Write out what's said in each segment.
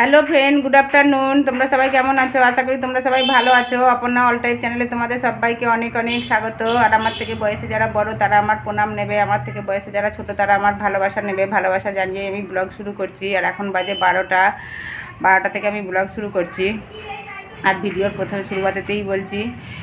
Hello friend, good afternoon. তোমরা সবাই কেমন আছো? আশা করি তোমরা সবাই ভালো আছো। অপর্ণা অল টাইপ চ্যানেলে তোমাদের সবাইকে অনেক অনেক স্বাগত। আর আমার থেকে বয়সে যারা বড় তারা আমার প্রণাম নেবে, আমার থেকে বয়সে যারা ছোট তারা আমার ভালোবাসা নেবে। ভালোবাসা জানিয়ে আমি ব্লগ শুরু করছি। আর এখন বাজে 12টা থেকে আমি ব্লগ শুরু করছি। আর ভিডিওর প্রথমে শুরুতেই বলছি,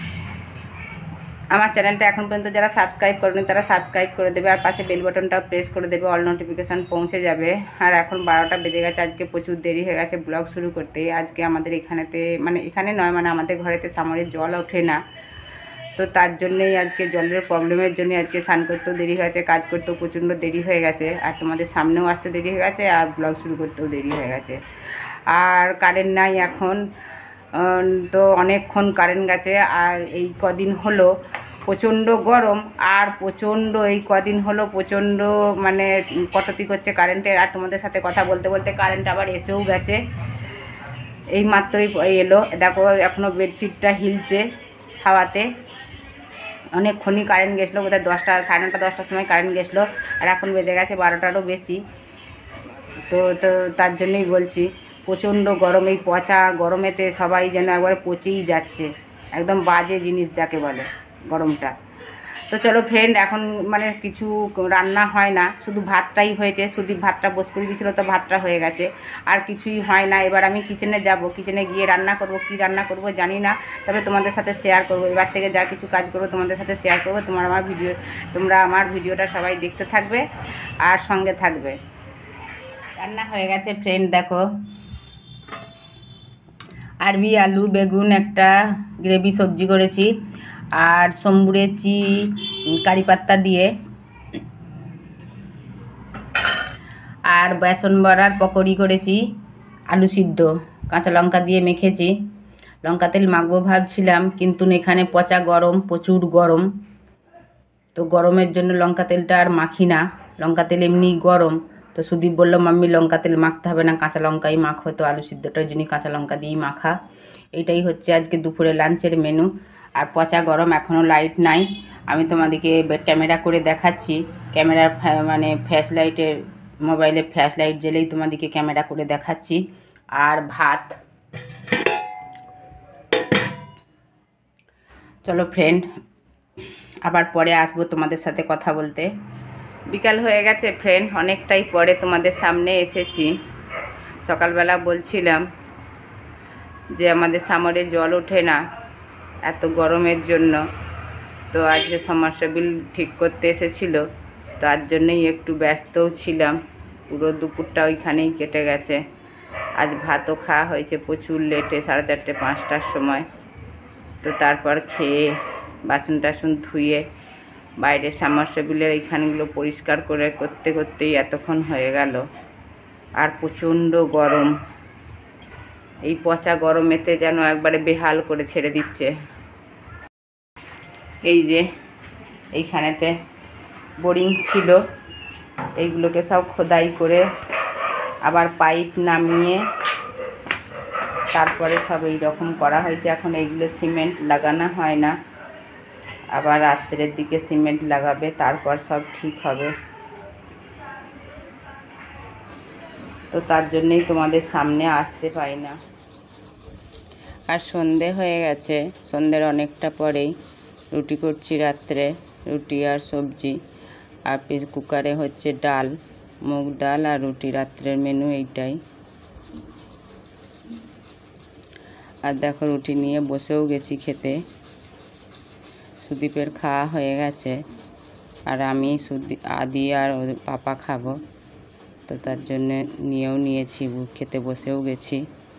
আমার চ্যানেলটা এখন পর্যন্ত যারা সাবস্ক্রাইব করেনি তারা সাবস্ক্রাইব করে দেবে, আর পাশে বেল বাটনটাও প্রেস করে দেবে, অল নোটিফিকেশান পৌঁছে যাবে। আর এখন 12টা বেজে গেছে, আজকে প্রচুর দেরি হয়ে গেছে ব্লগ শুরু করতে। আজকে আমাদের এখানে নয়, আমাদের ঘরেতে সামরের জল ওঠে না, তো তার জন্যেই আজকে জলের প্রবলেমের জন্য আজকে স্নান করতেও দেরি হয়ে গেছে, কাজ করতেও প্রচণ্ড দেরি হয়ে গেছে, আর তোমাদের সামনেও আসতে দেরি হয়ে গেছে, আর ব্লগ শুরু করতেও দেরি হয়ে গেছে। আর কারেন্ট নাই এখন, তো অনেকক্ষণ কারেন্ট গেছে। আর এই কদিন হলো প্রচণ্ড গরম, আর এই কদিন হলো প্রচণ্ড কটতি করছে কারেন্টের। আর তোমাদের সাথে কথা বলতে বলতে কারেন্ট আবার এসেও গেছে, এই মাত্রই এলো। দেখো এখনও বেডশিটটা হিলছে হাওয়াতে। অনেকক্ষণই কারেন্ট গেছিলো, বোধহয় 10টা, 9:30 10টার সময় কারেন্ট গেছিলো, আর এখন বেজে গেছে 12টারও বেশি। তো তার জন্যই বলছি, প্রচণ্ড গরম, এই পচা গরমেতে সবাই যেন একবারে পচেই যাচ্ছে, একদম বাজে জিনিস যাকে বলে গরমটা। তো চলো ফ্রেন্ড, এখন কিছু রান্না হয় না, শুধু ভাতটাই হয়েছে। সুদীপ ভাতটা বস করে দিয়েছিলো, তো ভাতটা হয়ে গেছে, আর কিছুই হয় না। এবার আমি কিচেনে যাব, কিচেনে গিয়ে রান্না করব। কি রান্না করব জানি না, তবে তোমাদের সাথে শেয়ার করব। এবার থেকে যা কিছু কাজ করবো তোমাদের সাথে শেয়ার করবো। তোমরা আমার ভিডিওটা সবাই দেখতে থাকবে আর সঙ্গে থাকবে। রান্না হয়ে গেছে ফ্রেন্ড, দেখো আরবি আলু বেগুন একটা গ্রেভি সবজি করেছি, আর সম্বুরেছি কারি পাত্তা দিয়ে, আর বেসন বড়ার পকোড়ি করেছি, আলু সিদ্ধ কাঁচা লঙ্কা দিয়ে মেখেছি। লঙ্কা তেল মাখবো ভাবছিলাম, কিন্তু এখানে পচা গরম, প্রচুর গরম, তো গরমের জন্য লঙ্কা তেলটা আর মাখি না। লঙ্কা তেল এমনি গরম, তো সুদীপ বললো মাম্মি লঙ্কা তেল মাখতে হবে না, কাঁচা লঙ্কাই মাখো। তো আলু সিদ্ধটার জন্য কাঁচা লঙ্কা দিয়েই মাখা। এইটাই হচ্ছে আজকে দুপুরে লাঞ্চের মেনু। আর পচা গরম, এখনও লাইট নাই। আমি তোমাদেরকে ক্যামেরা করে দেখাচ্ছি, ক্যামেরার ফ্ল্যাশ লাইটের, মোবাইলে ফ্ল্যাশ লাইট জ্বেলেই তোমাদেরকে ক্যামেরা করে দেখাচ্ছি। আর ভাত, চলো ফ্রেন্ড, আবার পরে আসবো তোমাদের সাথে কথা বলতে। বিকাল হয়ে গেছে ফ্রেন্ড, অনেকটাই পরে তোমাদের সামনে এসেছি। সকালবেলা বলছিলাম যে আমাদের সামরে জল ওঠে না এত গরমের জন্য, তো আজকে সাবমার্সিবল ঠিক করতে এসেছিলো, তার জন্যই একটু ব্যস্তও ছিলাম। পুরো দুপুরটা ওইখানেই কেটে গেছে। আজ ভাতও খাওয়া হয়েছে প্রচুর লেটে, 4:30 5টার সময়। তো তারপর খেয়ে বাসন টাসন ধুয়ে বাইরের সাবমার্সিবলের এইখানগুলো পরিষ্কার করতেই এতক্ষণ হয়ে গেল। আর প্রচণ্ড গরম, এই পচা গরমেতে যেন একবারে বেহাল করে ছেড়ে দিচ্ছে। এই যে এইখানেতে বোরিং ছিল, এইগুলোকে সব খোদাই করে আবার পাইপ নামিয়ে তারপরে সব এই রকম করা হয়েছে। এখন এইগুলো সিমেন্ট লাগানো হয় না, আবার রাত্রের দিকে সিমেন্ট লাগাবে, তারপর সব ঠিক হবে। তো তার জন্যেই তোমাদের সামনে আসতে পারি না। আর সন্ধে হয়ে গেছে, সন্ধ্যের অনেকটা পরেই রুটি করছি রাত্রে, রুটি আর সবজি। আর কুকারে হচ্ছে ডাল, মুগ ডাল আর রুটি, রাত্রের মেনু এইটাই। আর দেখো রুটি নিয়ে বসেও গেছি খেতে। সুদীপের খাওয়া হয়ে গেছে, আর আমি আদি আর পাপা খাবো, তো তার জন্যে নিয়েও নিয়েছি, খেতে বসেও গেছি।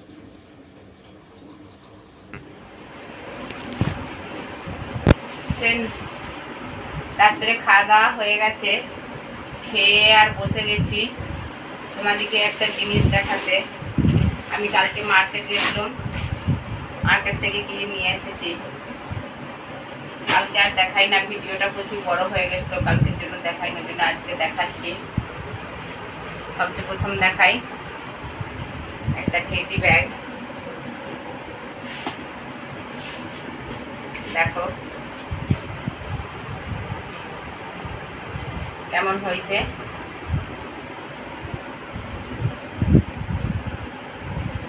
রাত্রে খাওয়া দাওয়া হয়ে গেছে, খেয়ে আর বসে গেছি। তোমাদেরকে একটা জিনিস দেখাতে, আমি কালকে মার্কেট গেছিলাম, মার্কেট থেকে কিনে নিয়ে এসেছি। কালকে আর দেখাই না, ভিডিওটা প্রচুর বড় হয়ে গেছিলো, কালকের জন্য দেখাই না, জন্য আজকে দেখাচ্ছি। সবচেয়ে প্রথম দেখাই একটা টেডি ব্যাগ, দেখো কেমন হয়েছে।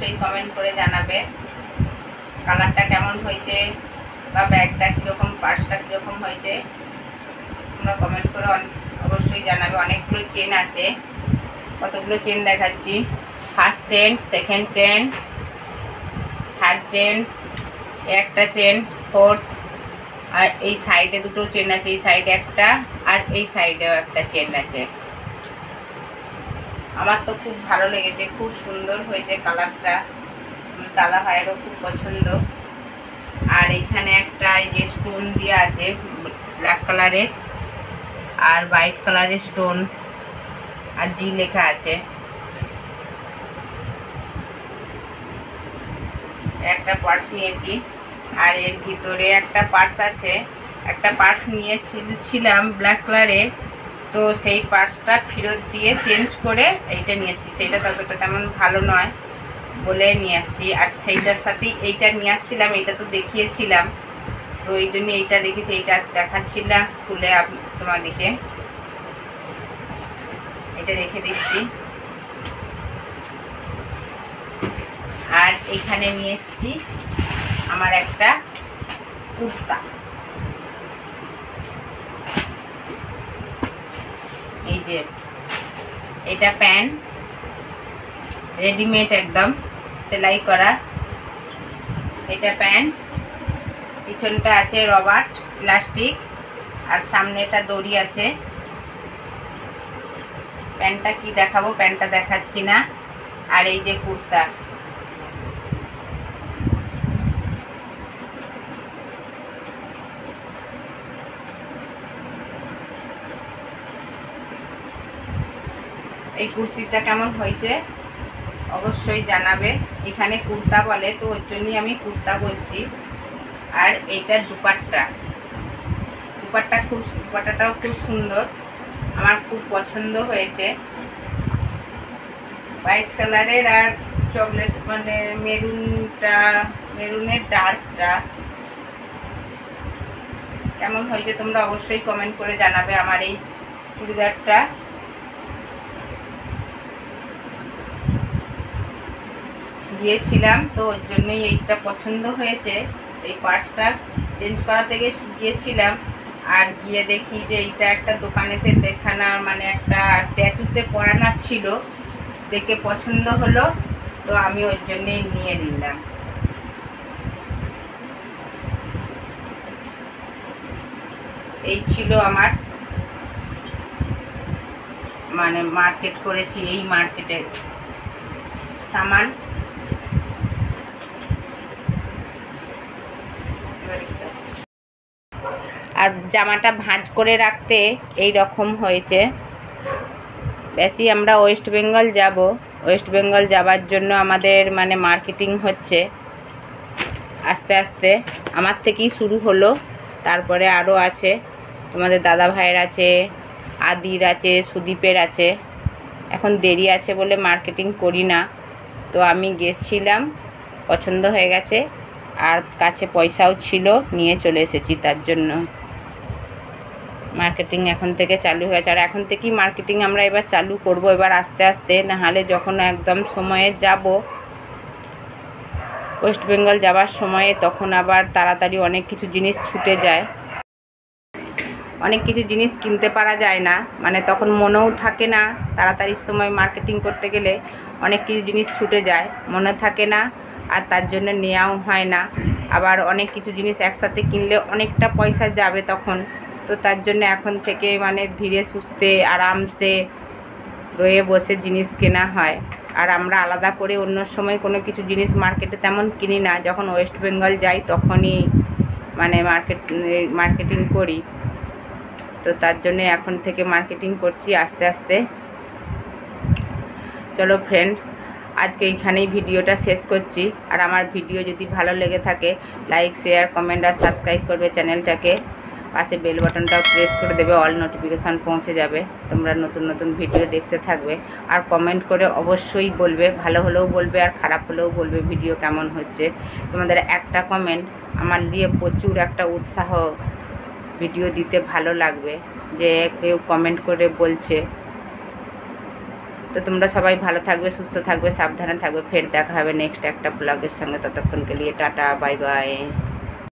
অবশ্যই কমেন্ট করে জানাবে কালারটা কেমন হয়েছে বা ব্যাগটা কীরকম, পার্সটা কীরকম হয়েছে তোমরা কমেন্ট করে অবশ্যই জানাবে। অনেকগুলো চেন আছে, কতগুলো চেন দেখাচ্ছি। First chain, second chain, third chain, একটা চেন, ফোর্থ, আর এই সাইডে দুটো চেন আছে, এই সাইডে একটা আর এই সাইডেও একটা চেন আছে। আমার তো খুব ভালো লেগেছে, খুব সুন্দর হয়েছে কালারটা, দাদা ভাইয়েরও খুব পছন্দ। আর এইখানে একটা এই যে স্টোন দেওয়া আছে ব্ল্যাক কালারের আর হোয়াইট কালারের স্টোন আর জি লেখা আছে। একটা পার্স নিয়েছি আর এর ভিতরে একটা পার্স আছে। একটা পার্স নিয়েছিলাম ব্ল্যাক কালারের, তো সেই পার্সটা ফেরত দিয়ে চেঞ্জ করে এইটা নিয়ে এসেছি। সেইটা ততটা তেমন ভালো নয় বলে নিয়ে আসছি। আর সেইটার সাথেই এইটা নিয়ে আসছিলাম, এইটা তো দেখিয়েছিলাম, তো এই জন্য এইটা দেখেছি, এইটা দেখাচ্ছিলাম খুলে তোমাদেরকে। এটা রেখে দিচ্ছি। আর এখানে নিয়ে এসেছি আমার একটা কুর্তা, এই যে এটা প্যান্ট রেডিমেড একদম সেলাই করা। এটা প্যান্ট, পিছনটা আছে রবার প্লাস্টিক আর সামনেটা দড়ি আছে। প্যান্টটা কি দেখাবো, প্যান্টটা দেখাচ্ছি না। আর এই যে কুর্তা, এই কুর্তিটা কেমন হয়েছে অবশ্যই জানাবে। এখানে কুর্তা বলে তো ওর জন্যই আমি কুর্তা বলছি। আর এইটা দুপাট্টাটাও খুব সুন্দর, আমার খুব পছন্দ হয়েছে। হোয়াইট কালারের আর চকলেট মানে মেরুনের ডার্কটা কেমন হয়েছে তোমরা অবশ্যই কমেন্ট করে জানাবে। আমার এই চুড়িদারটা গিয়েছিলাম তো ওর জন্যই এইটা পছন্দ হয়েছে। এই পার্সটা চেঞ্জ করাতে গিয়েছিলাম আর গিয়ে দেখি যে এইটা একটা দোকানেতে দেখানা মানে একটা ট্যাটুতে পরানো ছিল, দেখে পছন্দ হলো তো আমি ওর জন্যই নিয়ে নিলাম। এই ছিল আমার মানে মার্কেট করেছি, এই মার্কেটের সামান। আর জামাটা ভাঁজ করে রাখতে এই রকম হয়েছে। বেশি আমরা ওয়েস্ট বেঙ্গল যাব, ওয়েস্ট বেঙ্গল যাবার জন্য আমাদের মানে মার্কেটিং হচ্ছে আস্তে আস্তে। আমার থেকেই শুরু হলো, তারপরে আরও আছে, তোমাদের দাদা ভাইয়ের আছে, আদির আছে, সুদীপের আছে। এখন দেরি আছে বলে মার্কেটিং করি না। তো আমি গেছিলাম, পছন্দ হয়ে গেছে আর কাছে পয়সাও ছিল, নিয়ে চলে এসেছি। তার জন্য মার্কেটিং এখন থেকে চালু হয়ে গেছে। আর এখন থেকেই মার্কেটিং আমরা এবার চালু করব, এবার আস্তে আস্তে। নাহলে যখন একদম সময়ে যাব ওয়েস্ট বেঙ্গল যাবার সময়ে, তখন আবার তাড়াতাড়ি অনেক কিছু জিনিস ছুটে যায়, অনেক কিছু জিনিস কিনতে পারা যায় না, মানে তখন মনেও থাকে না। তাড়াতাড়ির সময় মার্কেটিং করতে গেলে অনেক কিছু জিনিস ছুটে যায়, মনে থাকে না, আর তার জন্য নেওয়াও হয় না। আবার অনেক কিছু জিনিস একসাথে কিনলে অনেকটা পয়সা যাবে তখন। তো তার জন্য এখন থেকে মানে ধীরে সুস্থে আরামসে রয়ে বসে জিনিস কেনা হয়। আর আমরা আলাদা করে অন্য সময় কোনো কিছু জিনিস মার্কেটে তেমন কিনি না, যখন ওয়েস্ট বেঙ্গল যাই তখনই মানে মার্কেটিং করি। তো তার জন্য এখন থেকে মার্কেটিং করছি আস্তে আস্তে। চলো ফ্রেন্ড, আজকে এইখানেই ভিডিওটা শেষ করছি। আর আমার ভিডিও যদি ভালো লেগে থাকে লাইক, শেয়ার, কমেন্ট আর সাবস্ক্রাইব করবে চ্যানেলটাকে। পাশে বেল বাটনটাও প্রেস করে দেবে, অল নোটিফিকেশান পৌঁছে যাবে, তোমরা নতুন নতুন ভিডিও দেখতে থাকবে। আর কমেন্ট করে অবশ্যই বলবে, ভালো হলেও বলবে আর খারাপ হলেও বলবে ভিডিও কেমন হচ্ছে। তোমাদের একটা কমেন্ট আমার দিয়ে প্রচুর একটা উৎসাহ, ভিডিও দিতে ভালো লাগবে যে কেউ কমেন্ট করে বলছে। তো তোমরা সবাই ভালো থাকবে, সুস্থ থাকবে, সাবধানে থাকবে। ফের দেখা হবে নেক্সট একটা ব্লগের সঙ্গে। ততক্ষণকে নিয়ে টাটা, বাই বাই।